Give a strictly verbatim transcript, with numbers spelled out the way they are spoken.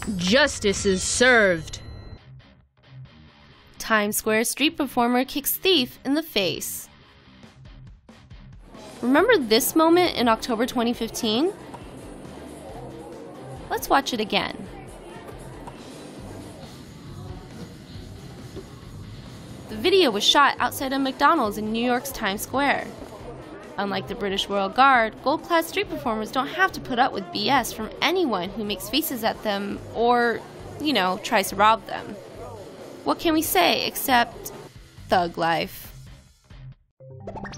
Justice is served. Times Square street performer kicks thief in the face. Remember this moment in October twenty fifteen? Let's watch it again. The video was shot outside a McDonald's in New York's Times Square. Unlike the British Royal Guard, gold-clad street performers don't have to put up with B S from anyone who makes faces at them or, you know, tries to rob them. What can we say except thug life?